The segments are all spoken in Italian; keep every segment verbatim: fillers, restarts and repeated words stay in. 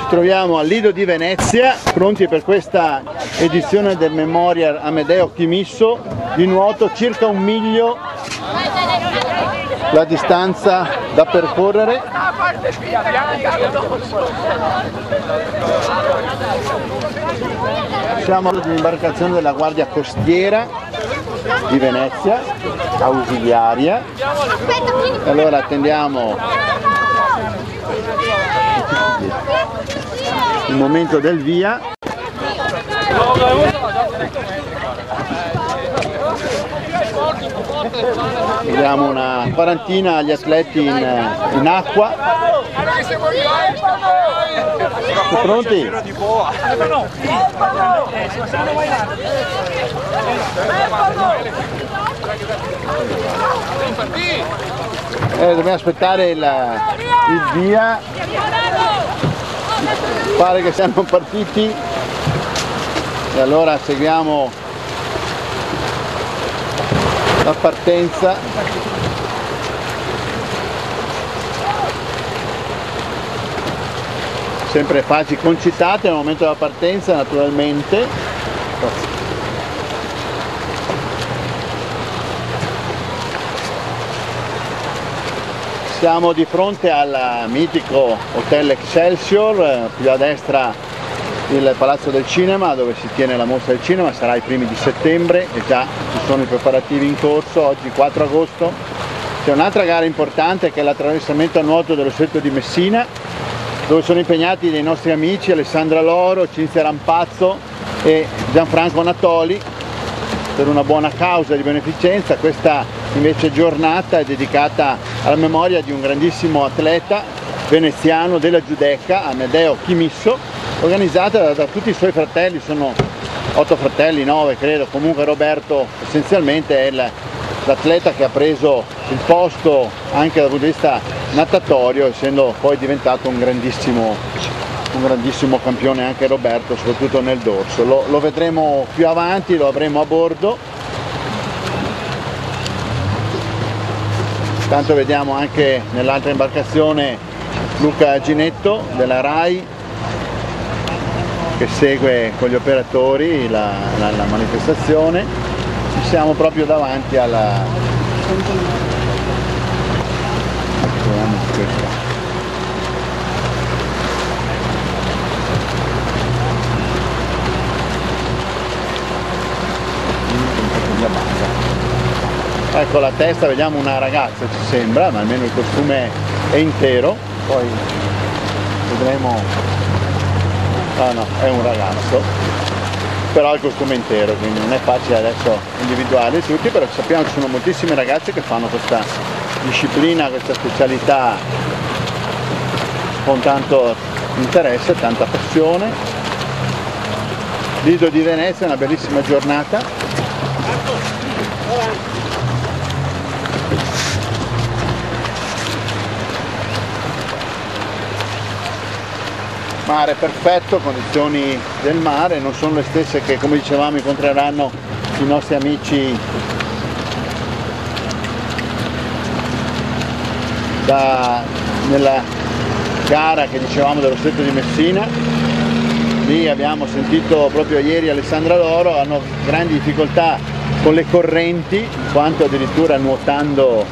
Ci troviamo al Lido di Venezia, pronti per questa edizione del Memorial Amedeo Chimisso di nuoto, circa un miglio la distanza da percorrere. Siamo all'imbarcazione della Guardia Costiera di Venezia, ausiliaria. Allora attendiamo il momento del via. Vediamo una quarantina gli atleti in, in acqua. Siete pronti? Eh, dobbiamo aspettare il, il via. Pare che siamo partiti e allora seguiamo la partenza. Sempre fasi concitate al momento della partenza, naturalmente. Siamo di fronte al mitico Hotel Excelsior, più a destra il Palazzo del Cinema dove si tiene la mostra del cinema, sarà i primi di settembre e già ci sono i preparativi in corso. Oggi quattro agosto c'è un'altra gara importante che è l'attraversamento a nuoto dello Stretto di Messina, dove sono impegnati dei nostri amici Alessandra Loro, Cinzia Rampazzo e Gianfranco Natoli per una buona causa di beneficenza. Questa invece giornata è dedicata alla memoria di un grandissimo atleta veneziano della Giudecca, Amedeo Chimisso, organizzata da, da tutti i suoi fratelli, sono otto fratelli, nove credo, comunque Roberto essenzialmente è l'atleta che ha preso il posto anche dal punto di vista natatorio, essendo poi diventato un grandissimo, un grandissimo campione anche Roberto, soprattutto nel dorso. Lo, lo vedremo più avanti, lo avremo a bordo. Intanto vediamo anche nell'altra imbarcazione Luca Ginetto della RAI che segue con gli operatori la, la, la manifestazione. Ci siamo proprio davanti alla... Ecco la testa, vediamo una ragazza ci sembra, ma almeno il costume è intero, poi vedremo. Ah no, è un ragazzo, però il costume è intero, quindi non è facile adesso individuarli tutti, però sappiamo che ci sono moltissime ragazze che fanno questa disciplina, questa specialità con tanto interesse, tanta passione. Lido di Venezia, una bellissima giornata. Mare perfetto, condizioni del mare non sono le stesse che, come dicevamo, incontreranno i nostri amici da, nella gara che dicevamo dello Stretto di Messina. Lì abbiamo sentito proprio ieri Alessandra Loro, hanno grandi difficoltà con le correnti, in quanto addirittura nuotando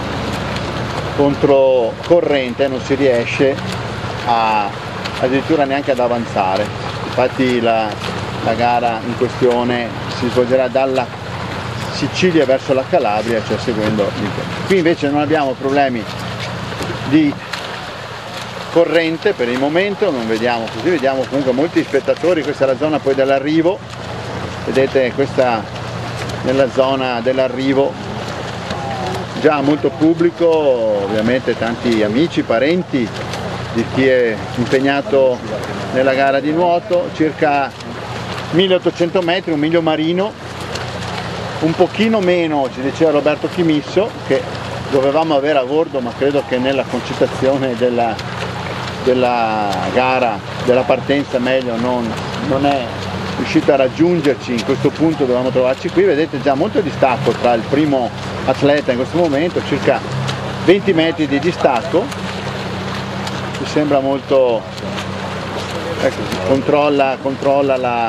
contro corrente non si riesce a addirittura neanche ad avanzare. Infatti la, la gara in questione si svolgerà dalla Sicilia verso la Calabria, cioè seguendo l'Italia. Qui invece non abbiamo problemi di corrente per il momento, non vediamo così, vediamo comunque molti spettatori. Questa è la zona poi dell'arrivo, vedete questa nella zona dell'arrivo già molto pubblico, ovviamente tanti amici, parenti di chi è impegnato nella gara di nuoto, circa milleottocento metri, un miglio marino, un pochino meno ci diceva Roberto Chimisso che dovevamo avere a bordo, ma credo che nella concitazione della, della gara, della partenza meglio non, non è riuscito a raggiungerci in questo punto, dovevamo trovarci qui. Vedete già molto distacco tra il primo atleta in questo momento, circa venti metri di distacco. Mi sembra molto ecco, controlla, controlla la,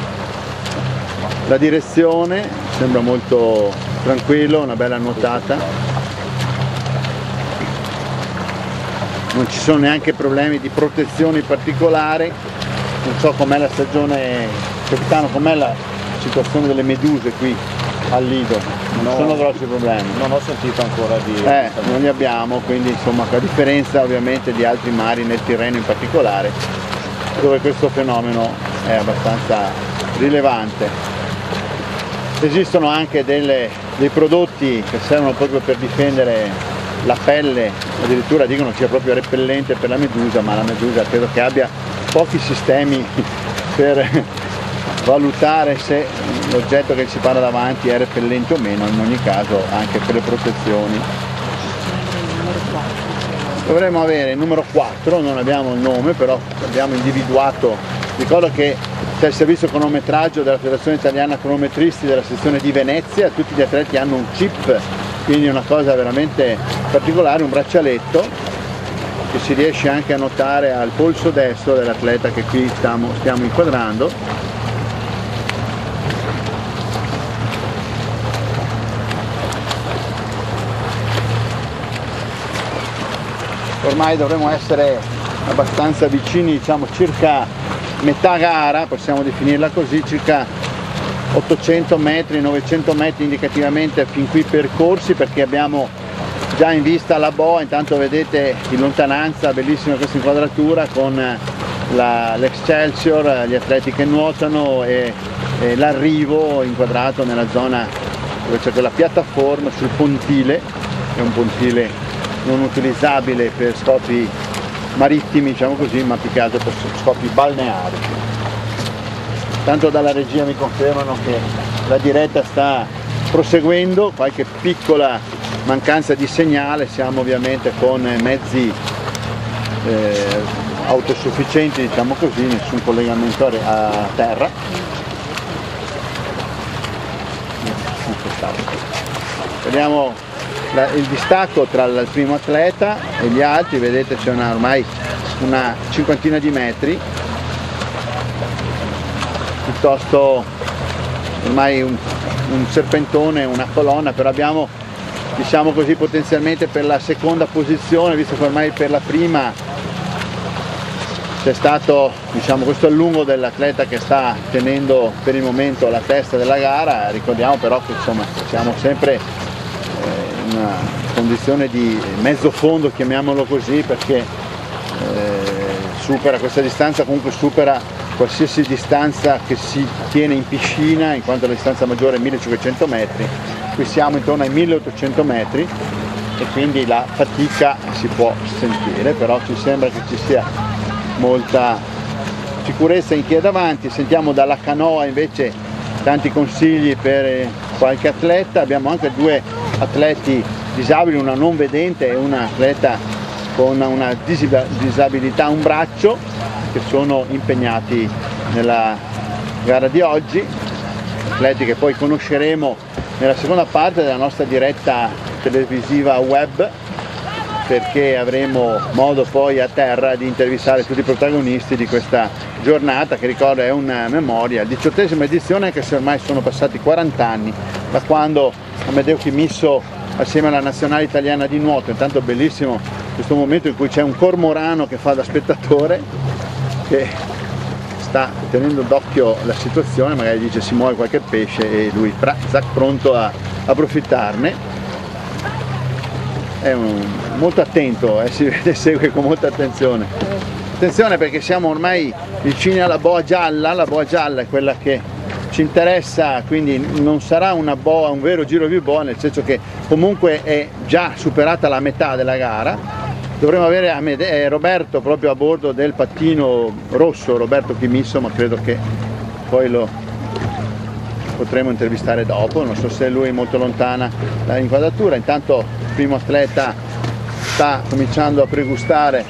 la direzione, sembra molto tranquillo, una bella nuotata, non ci sono neanche problemi di protezione particolari. Non so com'è la stagione, capitano, com'è la situazione delle meduse qui al Lido, non no, sono grossi problemi. Non ho sentito ancora di... Eh, non li abbiamo, quindi insomma a differenza ovviamente di altri mari nel Tirreno in particolare, dove questo fenomeno è abbastanza rilevante. Esistono anche delle, dei prodotti che servono proprio per difendere la pelle, addirittura dicono sia proprio repellente per la medusa, ma la medusa credo che abbia pochi sistemi per valutare se l'oggetto che ci para davanti è repellente o meno, in ogni caso anche per le protezioni. Dovremmo avere il numero quattro, non abbiamo il nome, però abbiamo individuato, ricordo che c'è il servizio cronometraggio della Federazione Italiana Cronometristi della sezione di Venezia, tutti gli atleti hanno un chip, quindi una cosa veramente particolare, un braccialetto che si riesce anche a notare al polso destro dell'atleta che qui stiamo, stiamo inquadrando. Ormai dovremmo essere abbastanza vicini, diciamo circa metà gara, possiamo definirla così, circa ottocento metri, novecento metri indicativamente fin qui percorsi, perché abbiamo già in vista la boa. Intanto vedete in lontananza, bellissima questa inquadratura con l'Excelsior, gli atleti che nuotano e, e l'arrivo inquadrato nella zona dove c'è quella piattaforma sul pontile, che è un pontile non utilizzabile per scopi marittimi, diciamo così, ma più che altro per scopi balneari. Tanto dalla regia mi confermano che la diretta sta proseguendo, qualche piccola mancanza di segnale, siamo ovviamente con mezzi eh, autosufficienti, diciamo così, nessun collegamento a terra. Vediamo la, il distacco tra il primo atleta e gli altri, vedete c'è una, ormai una cinquantina di metri, piuttosto ormai un, un serpentone, una colonna, però abbiamo, diciamo così, potenzialmente per la seconda posizione, visto che ormai per la prima c'è stato, diciamo, questo allungo dell'atleta che sta tenendo per il momento la testa della gara. Ricordiamo però che insomma siamo sempre eh, in una condizione di mezzo fondo, chiamiamolo così, perché eh, supera questa distanza, comunque supera qualsiasi distanza che si tiene in piscina, in quanto la distanza maggiore è millecinquecento metri. Qui siamo intorno ai milleottocento metri e quindi la fatica si può sentire, però ci sembra che ci sia molta sicurezza in chi è davanti. Sentiamo dalla canoa invece tanti consigli per qualche atleta. Abbiamo anche due atleti disabili, una non vedente e una atleta con una disabilità a un braccio, che sono impegnati nella gara di oggi, atleti che poi conosceremo nella seconda parte della nostra diretta televisiva web, perché avremo modo poi a terra di intervistare tutti i protagonisti di questa giornata, che ricordo è una memoria, diciottesima edizione, anche se ormai sono passati quaranta anni da quando Amedeo Chimisso assieme alla nazionale italiana di nuoto. Intanto bellissimo questo momento in cui c'è un cormorano che fa da spettatore, che sta tenendo d'occhio la situazione, magari dice si muove qualche pesce e lui zac, pronto a approfittarne. È un, molto attento, eh, si vede, segue con molta attenzione. Attenzione perché siamo ormai vicini alla boa gialla, la boa gialla è quella che ci interessa, quindi non sarà una boa, un vero giro di boa, nel senso che comunque è già superata la metà della gara. Dovremmo avere Roberto proprio a bordo del pattino rosso, Roberto Chimisso, ma credo che poi lo potremo intervistare dopo, non so se lui è molto lontana dall'inquadratura. Intanto il primo atleta sta cominciando a pregustare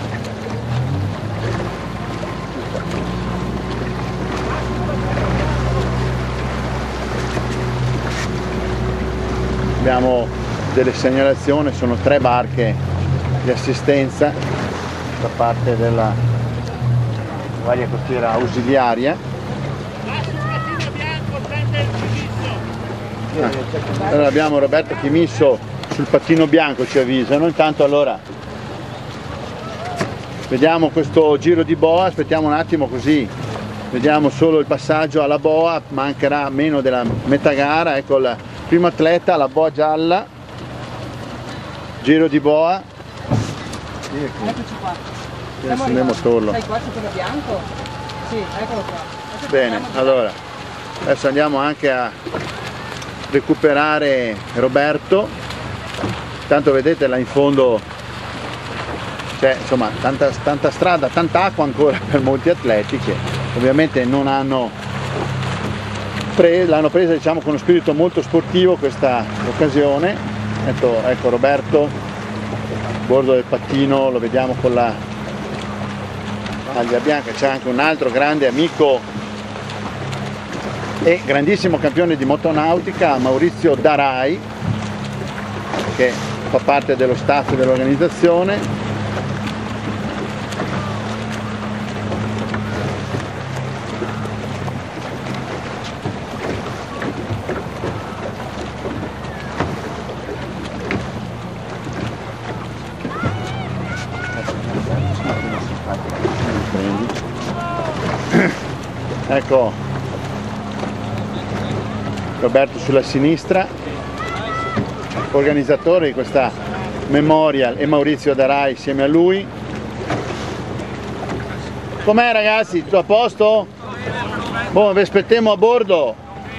abbiamo delle segnalazioni, sono tre barche di assistenza da parte della varia costiera ausiliaria. Ah, allora abbiamo Roberto Chimisso sul pattino bianco, ci avvisano. Intanto allora vediamo questo giro di boa, aspettiamo un attimo così vediamo solo il passaggio alla boa, mancherà meno della metà gara. Ecco il primo atleta, la boa gialla, giro di boa. Eccoci qua. Siamo motorlo. Sai qua c'è quello bianco? Sì, eccolo qua. Adesso Bene, allora adesso andiamo anche a recuperare Roberto. Tanto vedete là in fondo c'è insomma tanta, tanta strada, tanta acqua ancora per molti atleti che ovviamente non hanno pre, l'hanno presa diciamo con uno spirito molto sportivo questa occasione. Ecco, ecco Roberto a bordo del pattino, lo vediamo con la maglia bianca. C'è anche un altro grande amico e grandissimo campione di motonautica, Maurizio Darai, che fa parte dello staff dell'organizzazione. Ecco Roberto sulla sinistra, organizzatore di questa memorial, e Maurizio Darai insieme a lui. Com'è ragazzi? Tutto a posto? Boh, vi aspettiamo a bordo.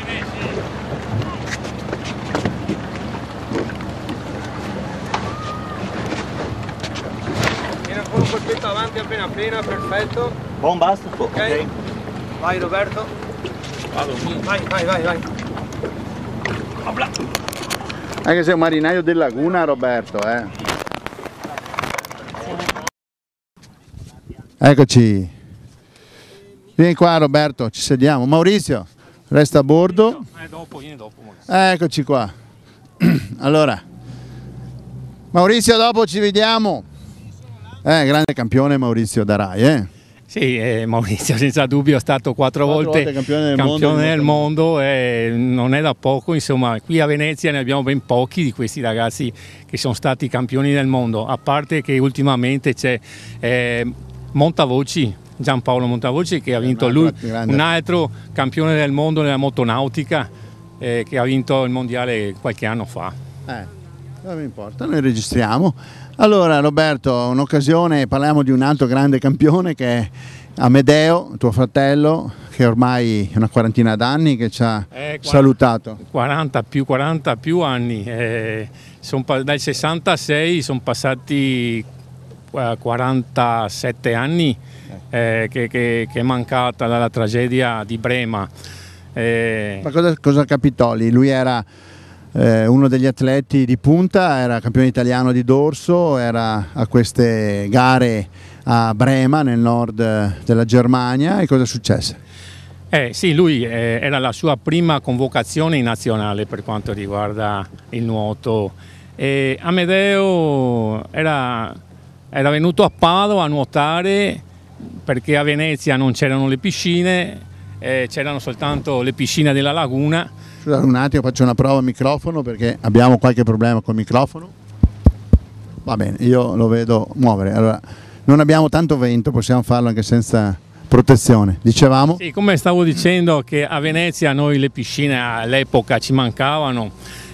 Viene ancora un colpetto avanti appena appena, perfetto. Buon basta? Ok. Okay. Vai Roberto. Vado. Vai, vai, vai, vai. Anche sei un marinaio del Laguna Roberto, eh. Eccoci. Vieni qua Roberto, ci sediamo. Maurizio, resta a bordo. Eh, dopo, vieni dopo. Eccoci qua. Allora, Maurizio, dopo ci vediamo. Eh, grande campione Maurizio Darai, eh. Sì, eh, Maurizio senza dubbio è stato quattro, quattro volte, volte campione del campione mondo, del mondo e non è da poco, insomma qui a Venezia ne abbiamo ben pochi di questi ragazzi che sono stati campioni del mondo, a parte che ultimamente c'è eh, Montavoci, Giampaolo Montavoci che ha vinto lui, un altro campione del mondo nella motonautica eh, che ha vinto il mondiale qualche anno fa. Eh, non mi importa, noi registriamo. Allora Roberto, un'occasione, parliamo di un altro grande campione che è Amedeo, tuo fratello, che ormai è una quarantina d'anni che ci ha eh, salutato. quaranta più, quaranta più anni, eh, son, dal sessantasei sono passati quarantasette anni eh, che, che, che è mancata dalla tragedia di Brema. Eh, Ma cosa, cosa capitò lì? Lui era Eh, uno degli atleti di punta, era campione italiano di dorso, era a queste gare a Brema nel nord della Germania. E cosa successe? Eh, sì, lui eh, era la sua prima convocazione in nazionale per quanto riguarda il nuoto. E Amedeo era, era venuto a Padova a nuotare perché a Venezia non c'erano le piscine, eh, c'erano soltanto le piscine della laguna. Scusate un attimo, faccio una prova al microfono perché abbiamo qualche problema col microfono. Va bene, io lo vedo muovere. Allora, non abbiamo tanto vento, possiamo farlo anche senza protezione. Dicevamo? Sì, come stavo dicendo che a Venezia noi le piscine all'epoca ci mancavano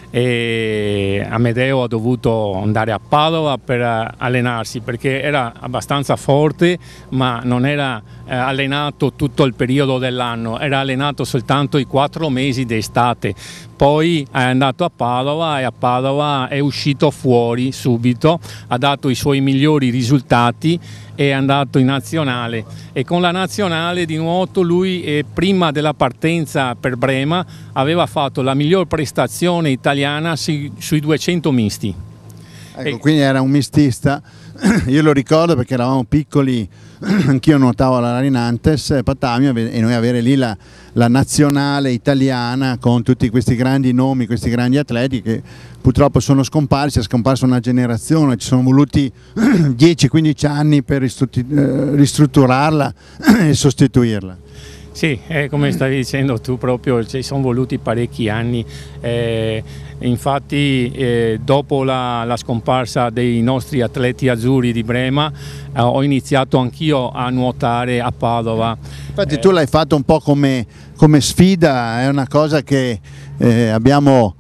e Amedeo ha dovuto andare a Padova per allenarsi perché era abbastanza forte ma non era eh, allenato tutto il periodo dell'anno, era allenato soltanto i quattro mesi d'estate. Poi è andato a Padova e a Padova è uscito fuori subito, ha dato i suoi migliori risultati, è andato in nazionale e con la nazionale di nuoto lui eh, prima della partenza per Brema aveva fatto la miglior prestazione italiana sui, sui duecento misti Ecco, E- quindi era un mistista, io lo ricordo perché eravamo piccoli, anch'io nuotavo alla Larinantes Patamia e noi avere lì la, la nazionale italiana con tutti questi grandi nomi, questi grandi atleti che purtroppo sono scomparsi, è scomparsa una generazione, ci sono voluti dieci quindici anni per ristrutturarla e sostituirla. Sì, eh, come stavi dicendo tu proprio, ci sono voluti parecchi anni, eh, infatti eh, dopo la, la scomparsa dei nostri atleti azzurri di Brema eh, ho iniziato anch'io a nuotare a Padova. Infatti tu l'hai fatto un po' come, come sfida, è una cosa che eh, abbiamo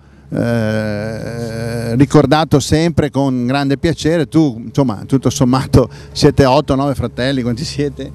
eh, ricordato sempre con grande piacere. Tu insomma tutto sommato siete otto nove fratelli, quanti siete?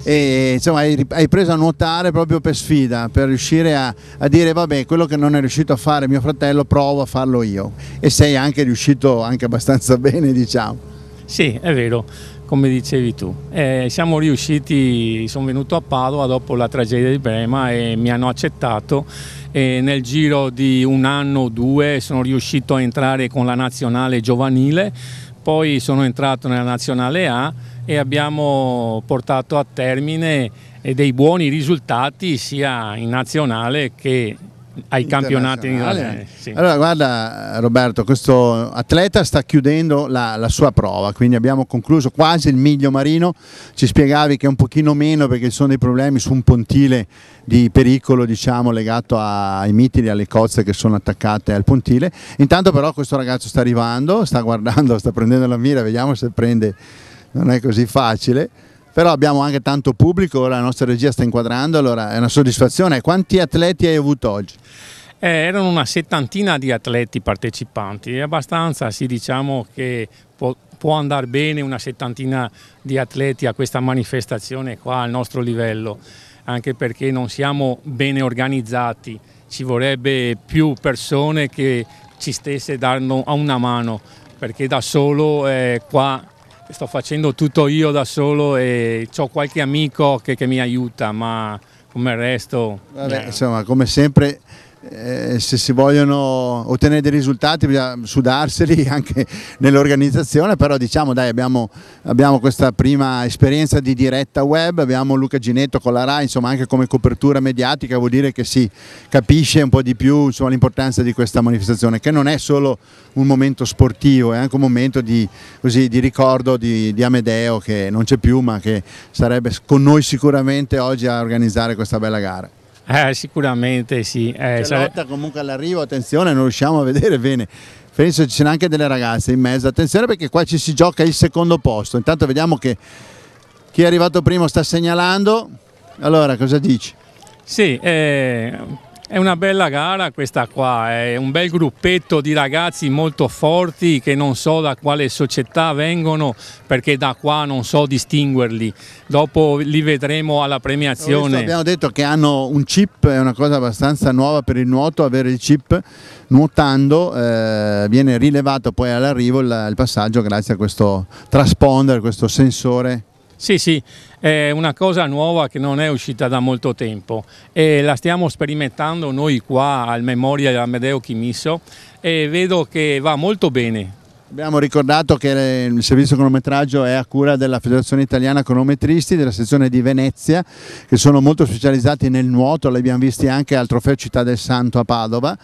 E insomma hai, hai preso a nuotare proprio per sfida, per riuscire a, a dire vabbè, quello che non è riuscito a fare mio fratello provo a farlo io, e sei anche riuscito anche abbastanza bene, diciamo. Sì, è vero, come dicevi tu. Eh, siamo riusciti, sono venuto a Padova dopo la tragedia di Brema e mi hanno accettato, e nel giro di un anno o due sono riuscito a entrare con la nazionale giovanile, poi sono entrato nella nazionale A e abbiamo portato a termine dei buoni risultati sia in nazionale che ai campionati. Sì. Allora guarda Roberto, questo atleta sta chiudendo la, la sua prova, quindi abbiamo concluso quasi il miglio marino. Ci spiegavi che è un pochino meno perché ci sono dei problemi su un pontile di pericolo, diciamo, legato ai mitili, alle cozze che sono attaccate al pontile. Intanto però questo ragazzo sta arrivando, sta guardando, sta prendendo la mira, vediamo se prende, non è così facile. Però abbiamo anche tanto pubblico, ora la nostra regia sta inquadrando, allora è una soddisfazione. Quanti atleti hai avuto oggi? Eh, erano una settantina di atleti partecipanti, è abbastanza, sì, diciamo che può, può andare bene una settantina di atleti a questa manifestazione qua al nostro livello, anche perché non siamo bene organizzati, ci vorrebbe più persone che ci stesse dando a una mano, perché da solo eh, qua sto facendo tutto io da solo e ho qualche amico che, che mi aiuta, ma come il resto... Vabbè, insomma, come sempre, eh, se si vogliono ottenere dei risultati bisogna sudarseli anche nell'organizzazione, però diciamo dai, abbiamo, abbiamo questa prima esperienza di diretta web, abbiamo Luca Ginetto con la Rai, insomma anche come copertura mediatica vuol dire che si capisce un po' di più l'importanza di questa manifestazione, che non è solo un momento sportivo, è anche un momento di, così, di ricordo di, di Amedeo che non c'è più, ma che sarebbe con noi sicuramente oggi a organizzare questa bella gara. Eh, sicuramente sì. Eh, C'è sare... lotta comunque all'arrivo, attenzione, non riusciamo a vedere bene. Penso ci siano anche delle ragazze in mezzo, attenzione perché qua ci si gioca il secondo posto. Intanto vediamo che chi è arrivato primo sta segnalando. Allora, cosa dici? Sì, eh, è una bella gara questa qua, è un bel gruppetto di ragazzi molto forti che non so da quale società vengono perché da qua non so distinguerli, dopo li vedremo alla premiazione. Abbiamo detto che hanno un chip, è una cosa abbastanza nuova per il nuoto, avere il chip nuotando, eh, viene rilevato poi all'arrivo il, il passaggio grazie a questo transponder, questo sensore. Sì, sì, è una cosa nuova che non è uscita da molto tempo e la stiamo sperimentando noi qua al Memoria di Amedeo Chimisso e vedo che va molto bene. Abbiamo ricordato che il servizio cronometraggio è a cura della Federazione Italiana Cronometristi, della sezione di Venezia, che sono molto specializzati nel nuoto, li abbiamo visti anche al Trofeo Città del Santo a Padova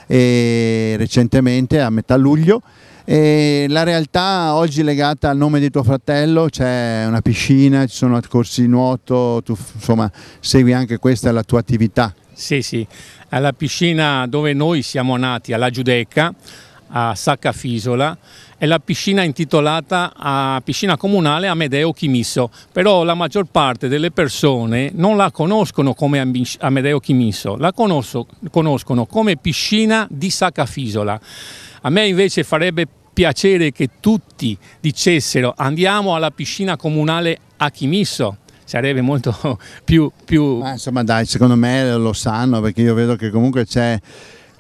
e recentemente a metà luglio. E la realtà oggi legata al nome di tuo fratello, c'è una piscina, ci sono corsi di nuoto, tu insomma segui anche questa la tua attività. Sì, sì, alla piscina dove noi siamo nati, alla Giudecca, a Saccafisola, è la piscina intitolata a piscina comunale Amedeo Chimisso, però la maggior parte delle persone non la conoscono come Amedeo Chimisso, la conosco, conoscono come piscina di Saccafisola. A me invece farebbe piacere che tutti dicessero andiamo alla piscina comunale a Chimisso, sarebbe molto più... più... Ma insomma dai, secondo me lo sanno perché io vedo che comunque c'è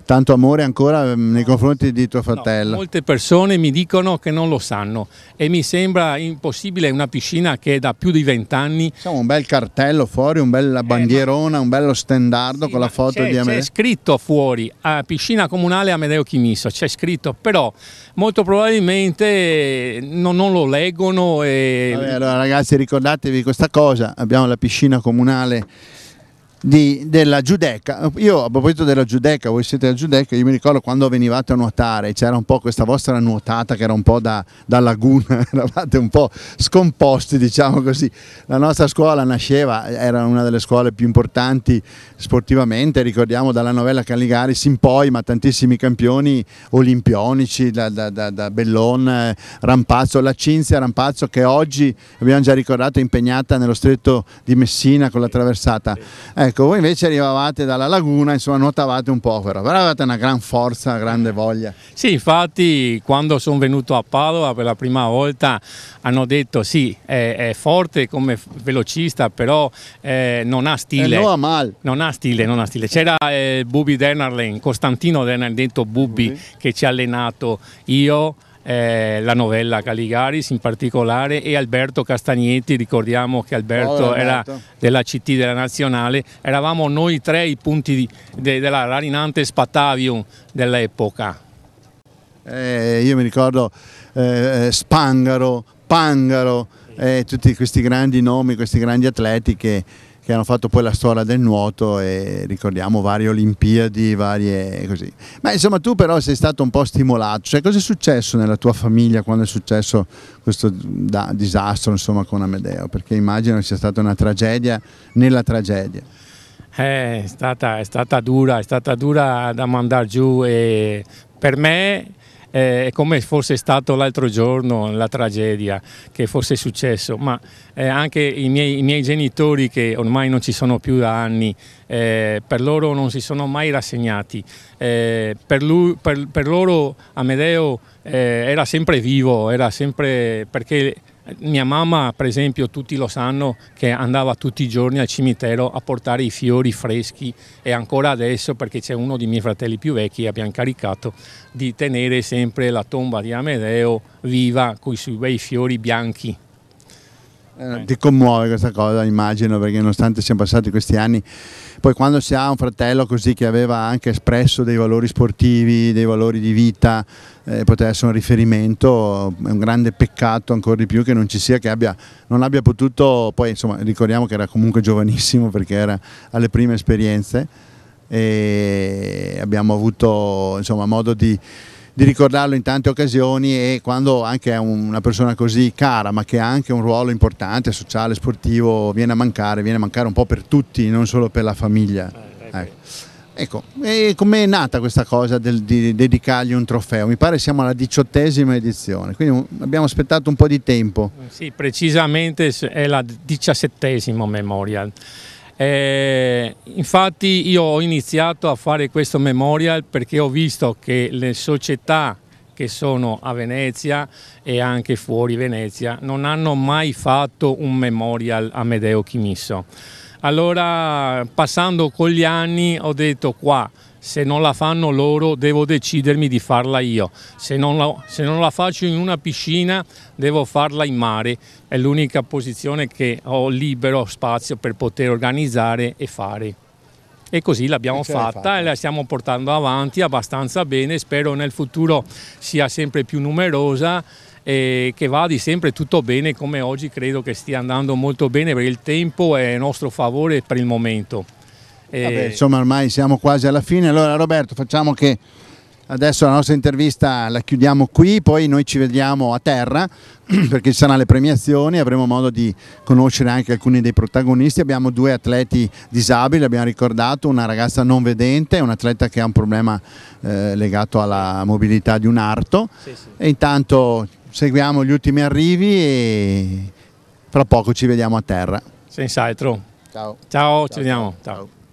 tanto amore ancora nei confronti di tuo fratello. No, molte persone mi dicono che non lo sanno e mi sembra impossibile una piscina che è da più di vent'anni. Diciamo un bel cartello fuori, un bella bandierona, eh, ma... un bello stendardo sì, con la foto di Amedeo. C'è scritto fuori, a piscina comunale Amedeo Chimisso, c'è scritto, però molto probabilmente non, non lo leggono. E... Vabbè, allora ragazzi, ricordatevi questa cosa, abbiamo la piscina comunale Di, della Giudecca. Io a proposito della Giudecca, voi siete della Giudecca, io mi ricordo quando venivate a nuotare, c'era un po' questa vostra nuotata che era un po' da, da laguna, eravate un po' scomposti, diciamo così. La nostra scuola nasceva, era una delle scuole più importanti sportivamente, ricordiamo dalla novella Caligaris in poi, ma tantissimi campioni olimpionici, da, da, da, da Bellon, Rampazzo, la Cinzia Rampazzo che oggi abbiamo già ricordato è impegnata nello stretto di Messina con la traversata. Ecco, voi invece arrivavate dalla laguna, insomma nuotavate un po', però, però avevate una gran forza, una grande voglia. Sì, infatti quando sono venuto a Padova per la prima volta hanno detto sì, è, è forte come velocista, però eh, non ha stile. Eh, no, mal. Non ha stile, non ha stile. C'era eh, Bubi Dennerlein, Costantino Dennerlein, detto Bubi, uh-huh. che ci ha allenato, io, Eh, la novella Caligaris in particolare e Alberto Castagnetti, ricordiamo che Alberto, oh, era della C T della Nazionale, eravamo noi tre i punti di, de, della Rarinante Spatavium dell'epoca. Eh, io mi ricordo eh, Spangaro, Pangaro, eh, tutti questi grandi nomi, questi grandi atleti che che hanno fatto poi la storia del nuoto e ricordiamo varie Olimpiadi, varie così. Ma insomma tu però sei stato un po' stimolato, cioè cosa è successo nella tua famiglia quando è successo questo da, disastro insomma con Amedeo? Perché immagino sia stata una tragedia nella tragedia. È stata, è stata dura, è stata dura da mandare giù e per me è come fosse stato l'altro giorno la tragedia che fosse successo, ma eh, anche i miei, i miei genitori che ormai non ci sono più da anni, eh, per loro non si sono mai rassegnati, eh, per, lui, per, per loro Amedeo eh, era sempre vivo, era sempre perché mia mamma per esempio tutti lo sanno che andava tutti i giorni al cimitero a portare i fiori freschi e ancora adesso perché c'è uno dei miei fratelli più vecchi abbiamo caricato di tenere sempre la tomba di Amedeo viva con i suoi bei fiori bianchi. Eh, ti commuove questa cosa immagino perché nonostante siano passati questi anni poi quando si ha un fratello così che aveva anche espresso dei valori sportivi, dei valori di vita, eh, poteva essere un riferimento, è un grande peccato ancora di più che non ci sia, che abbia, non abbia potuto, poi insomma ricordiamo che era comunque giovanissimo perché era alle prime esperienze e abbiamo avuto insomma modo di di ricordarlo in tante occasioni e quando anche è una persona così cara ma che ha anche un ruolo importante, sociale, sportivo, viene a mancare, viene a mancare un po' per tutti, non solo per la famiglia. Ecco, ecco. E com'è nata questa cosa del, di dedicargli un trofeo? Mi pare siamo alla diciottesima edizione, quindi abbiamo aspettato un po' di tempo. Sì, precisamente è la diciassettesima Memorial. Eh, infatti io ho iniziato a fare questo memorial perché ho visto che le società che sono a Venezia e anche fuori Venezia non hanno mai fatto un memorial a Amedeo Chimisso. Allora passando con gli anni ho detto qua se non la fanno loro devo decidermi di farla io, se non la, se non la faccio in una piscina devo farla in mare, è l'unica posizione che ho libero spazio per poter organizzare e fare. E così l'abbiamo fatta, fatta e la stiamo portando avanti abbastanza bene, spero nel futuro sia sempre più numerosa e che vada sempre tutto bene come oggi credo che stia andando molto bene perché il tempo è a nostro favore per il momento. Vabbè, insomma ormai siamo quasi alla fine, allora Roberto facciamo che adesso la nostra intervista la chiudiamo qui, poi noi ci vediamo a terra perché ci saranno le premiazioni, avremo modo di conoscere anche alcuni dei protagonisti, abbiamo due atleti disabili, abbiamo ricordato, una ragazza non vedente, un atleta che ha un problema eh, legato alla mobilità di un arto sì, sì. E intanto seguiamo gli ultimi arrivi e fra poco ci vediamo a terra. Senz'altro. Ciao. Ciao, ciao, ci vediamo. Ciao. Ciao.